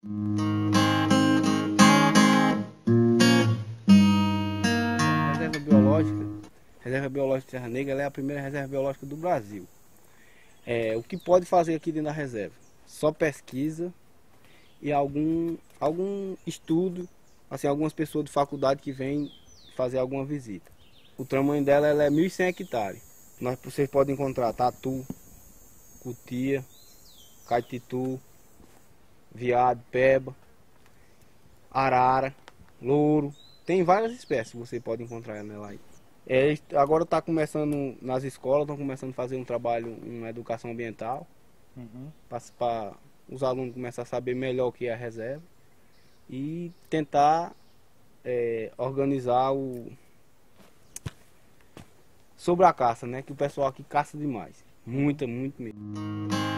Reserva biológica, Reserva Biológica de Serra Negra, ela é a primeira reserva biológica do Brasil. O que pode fazer aqui dentro da reserva? Só pesquisa e algum estudo, assim, algumas pessoas de faculdade que vêm fazer alguma visita. O tamanho dela ela é 1.100 hectares. Vocês podem encontrar tatu, cutia, caititu, veado, peba, arara, louro. Tem várias espécies que você pode encontrar nela aí. Agora está começando nas escolas, estão começando a fazer um trabalho, uma educação ambiental, para os alunos começarem a saber melhor o que é a reserva e tentar organizar sobre a caça, né? Que o pessoal aqui caça demais, muito mesmo.